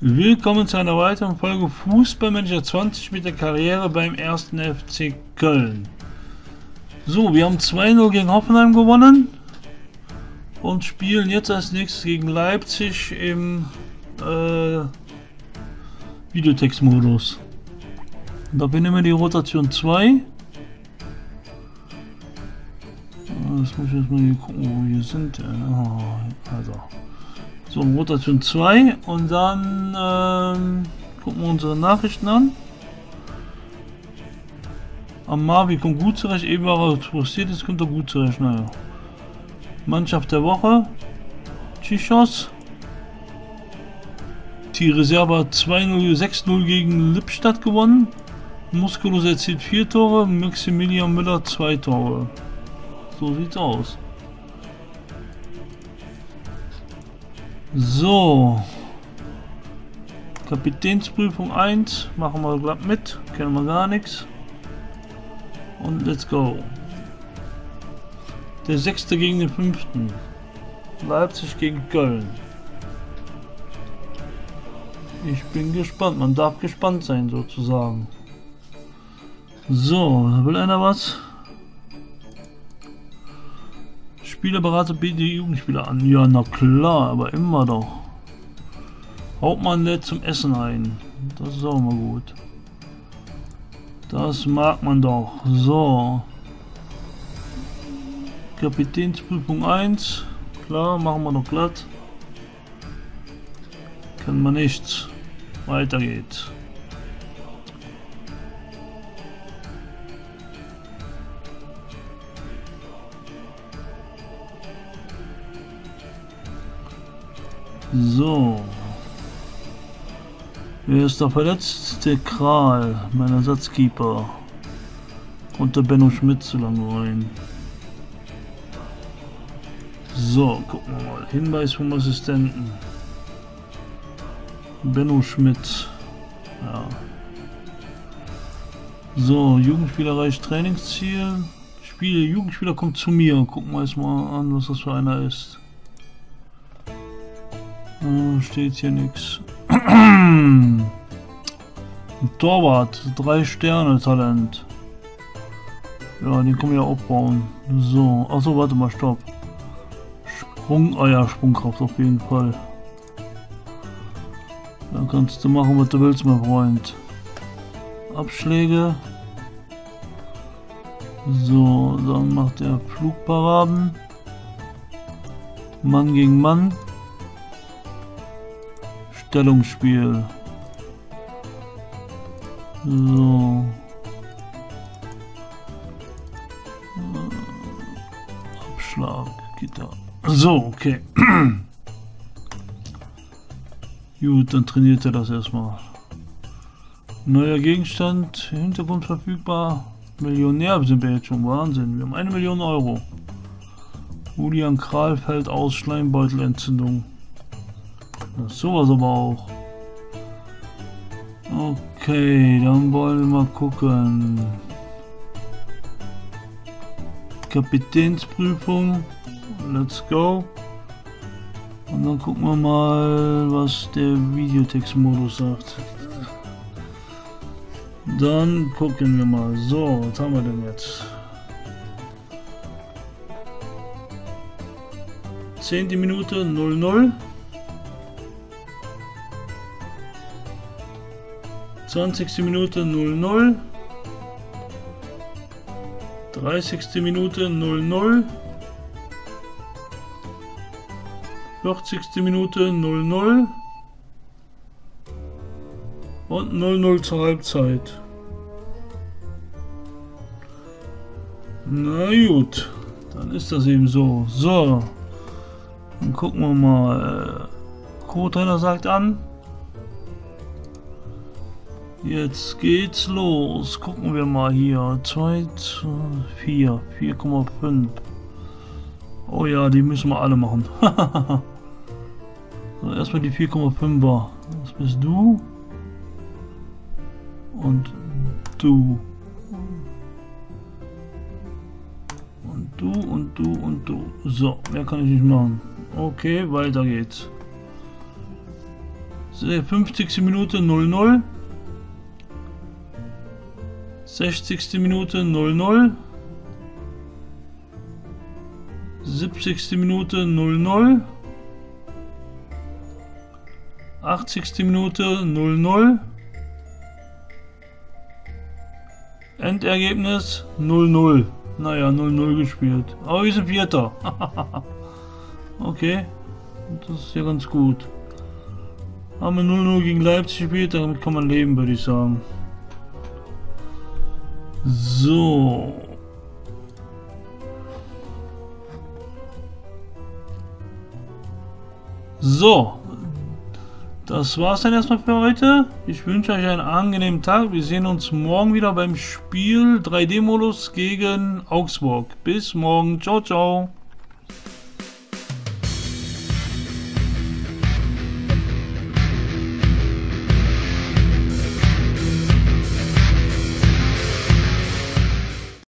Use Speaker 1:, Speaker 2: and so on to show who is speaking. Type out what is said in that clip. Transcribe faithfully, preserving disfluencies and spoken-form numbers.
Speaker 1: Willkommen zu einer weiteren Folge Fußballmanager zwanzig mit der Karriere beim ersten F C Köln. So, wir haben zwei null gegen Hoffenheim gewonnen und spielen jetzt als nächstes gegen Leipzig im äh, Videotext-Modus. Da benehmen wir die Rotation zwei. Das muss ich jetzt mal hier gucken, wo wir hier sind. Oh, also. So, Rotation zwei und dann ähm, gucken wir unsere Nachrichten an. Amavi kommt gut zurecht, eben war er frustriert, jetzt kommt er gut zurecht. Naja. Mannschaft der Woche. Chichos. Die Reserve hat zwei null, sechs null gegen Lippstadt gewonnen. Musculus erzielt vier Tore, Maximilian Müller zwei Tore. So sieht's aus. So. Kapitänsprüfung eins. Machen wir glatt mit. Kennen wir gar nichts. Und let's go. Der sechste gegen den fünften. Leipzig gegen Köln. Ich bin gespannt. Man darf gespannt sein sozusagen. So, da will einer was? Spielerberater bietet die Jugendspieler an. Ja, na klar, aber immer doch. Hauptmann lädt zum Essen ein. Das ist auch mal gut. Das mag man doch. So. Kapitänsprüfung eins. Klar, machen wir noch glatt. Kann man nichts. Weiter geht's. So. Wer ist da verletzt? Der Kral, mein Ersatzkeeper. Und der Benno Schmidt zu lange rein. So, gucken wir mal. Hinweis vom Assistenten. Benno Schmidt. Ja. So, Jugendspieler erreicht Trainingsziel. Spiel, Jugendspieler kommt zu mir. Gucken wir jetzt mal an, was das für einer ist. Uh, steht hier nichts. Torwart, drei Sterne Talent. Ja, den können wir ja aufbauen. So, achso, warte mal, stopp. Sprung, ah ja, Sprungkraft auf jeden Fall. Dann kannst du machen, was du willst, mein Freund. Abschläge. So, dann macht er Flugparaden. Mann gegen Mann. Stellungsspiel. So. Abschlag. Gitter. So, okay. Gut, dann trainiert er das erstmal. Neuer Gegenstand. Hintergrund verfügbar. Millionär sind wir jetzt schon. Wahnsinn. Wir haben eine Million Euro. Julian Kral fällt aus. Schleimbeutelentzündung. Sowas aber auch. Okay, dann wollen wir mal gucken. Kapitänsprüfung. Let's go. Und dann gucken wir mal, was der Videotext-Modus sagt. Dann gucken wir mal. So, was haben wir denn jetzt? Zehnte Minute null null. zwanzigste Minute null null. dreißigste Minute null null. vierzigste Minute null null. Und null null zur Halbzeit. Na gut, dann ist das eben so. So, dann gucken wir mal. Co-Trainer sagt an. Jetzt geht's los. Gucken wir mal hier. zwei, vier, vier Komma fünf. Oh ja, die müssen wir alle machen. So, erstmal die vier Komma fünfer. Das bist du. Und du. Und du und du und du. So, mehr kann ich nicht machen. Okay, weiter geht's. fünfzigste Minute null null. sechzigste Minute null null. siebzigste Minute null null. achtzigste Minute null null. Endergebnis null null. Naja, null null gespielt. Aber wir sind Vierter. Okay. Das ist ja ganz gut. Haben wir null null gegen Leipzig gespielt, damit kann man leben, würde ich sagen. So. So. Das war's dann erstmal für heute. Ich wünsche euch einen angenehmen Tag. Wir sehen uns morgen wieder beim Spiel drei D Modus gegen Augsburg. Bis morgen. Ciao, ciao.